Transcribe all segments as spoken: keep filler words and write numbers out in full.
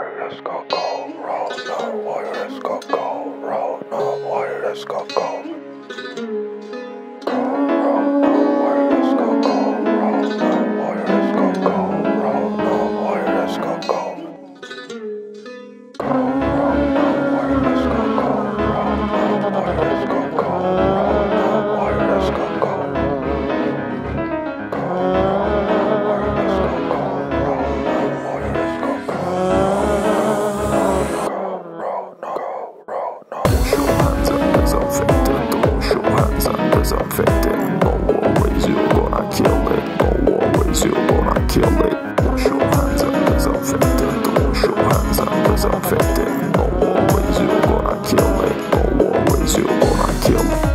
let's go, go, roll, no water, let's go, go, roll, no water, let's go, go. Infected, no worries, you're gonna kill it. No worries, you're gonna kill it. Wash your hands up, disinfected. Wash your hands up, disinfected. No worries, you're gonna kill it. No worries, you're gonna kill it.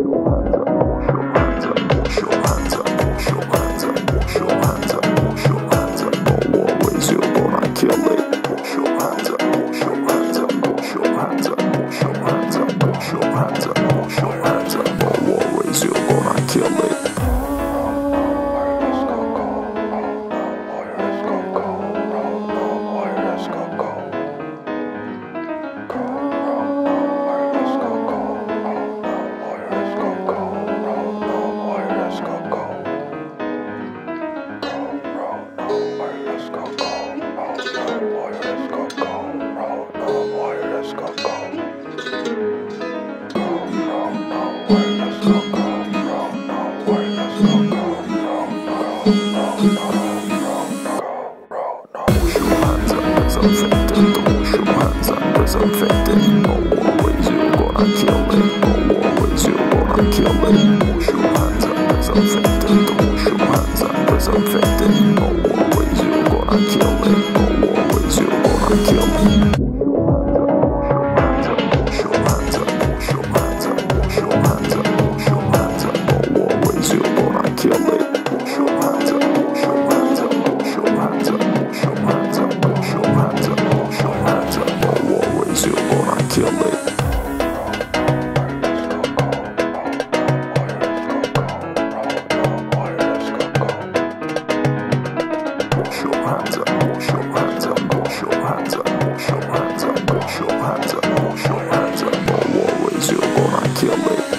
Wash your hands up, wash your hands up, wash your hands up, wash your hands up, wash your hands up. No worries, you're gonna kill it. Wash your hands up, wash your hands up, wash your hands up, wash your hands up, wash your hands up, wash your hands up. No worries, you're gonna kill it. Infected, no worries, you're gonna kill it. No worries, you're gonna kill it. Wash your hands up, disinfected. Wash your hands up, disinfected. No worries, you're gonna kill it. No worries, you're gonna kill it. Wash your hands up, wash your hands up, wash your hands up, wash your hands up. No worries, you're gonna kill it. Wash your hands up, wash your hands up, wash your hands up, wash your hands up, wash your hands up, wash your hands up. No worries, you're gonna kill it. Wash your hands up, wash your hands up, wash your hands up, wash your hands up, wash your hands up, wash your hands up. No worries, you're gonna kill it.